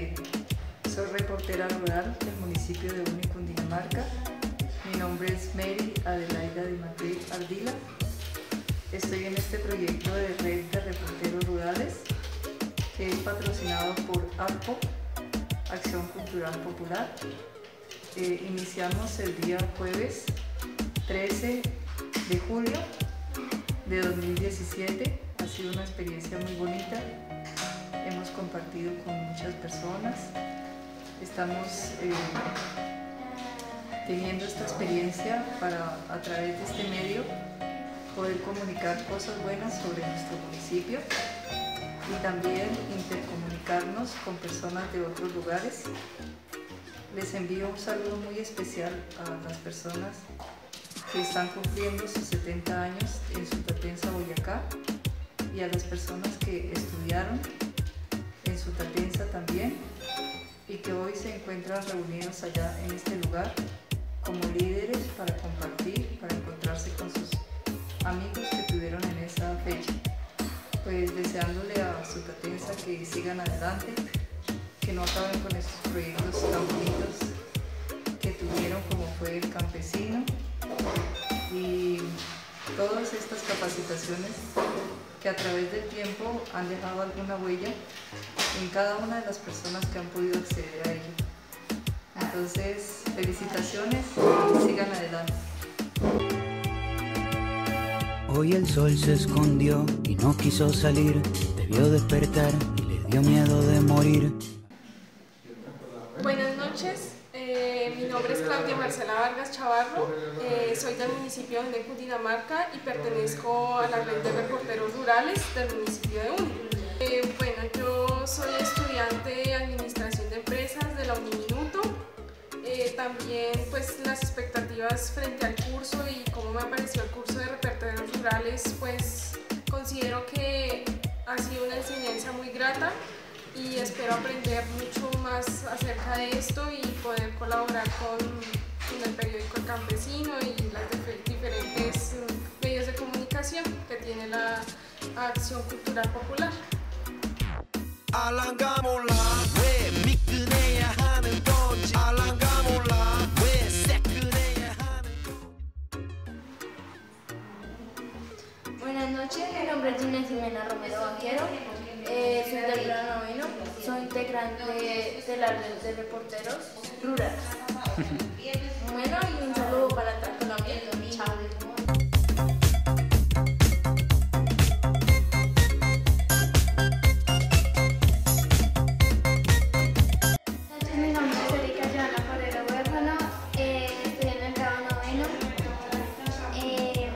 Soy reportera rural del municipio de Uni, Cundinamarca. Mi nombre es Mary Adelaida de Madrid Ardila. Estoy en este proyecto de red de reporteros rurales que es patrocinado por ACPO, Acción Cultural Popular. Iniciamos el día jueves 13 de julio de 2017. Ha sido una experiencia muy bonita. Hemos compartido con muchas personas. Estamos teniendo esta experiencia para, a través de este medio, poder comunicar cosas buenas sobre nuestro municipio y también intercomunicarnos con personas de otros lugares. Les envío un saludo muy especial a las personas que están cumpliendo sus 70 años en Sutatensa, Boyacá, y a las personas que estudiaron en Sutatensa también y que hoy se encuentran reunidos allá en este lugar como líderes para compartir, para encontrarse con sus amigos que tuvieron en esa fecha. Pues deseándole a Sutatensa que sigan adelante, que no acaben con estos proyectos tan bonitos que tuvieron, como fue el campesino y todas estas capacitaciones que a través del tiempo han dejado alguna huella en cada una de las personas que han podido acceder a ello. Entonces, felicitaciones y sigan adelante. Hoy el sol se escondió y no quiso salir, debió despertar y le dio miedo de morir. Buenas noches, mi nombre es Claudia Marcela Vargas Chavarro, soy del municipio de Cundinamarca y pertenezco a la red de reporteros rurales del municipio de Uni. Bueno, yo soy estudiante de Administración de Empresas de la Uniminuto. También pues las expectativas frente al curso y cómo me pareció el curso de reporteros rurales, pues considero que ha sido una enseñanza muy grata y espero aprender mucho más acerca de esto y poder colaborar con el periódico El Campesino y las diferentes medios de comunicación que tiene la Acción Cultural Popular. Buenas noches, mi nombre es Gina Jimena Romero Banquero, soy del grado noveno, soy integrante de la red de reporteros rurales. Bueno, y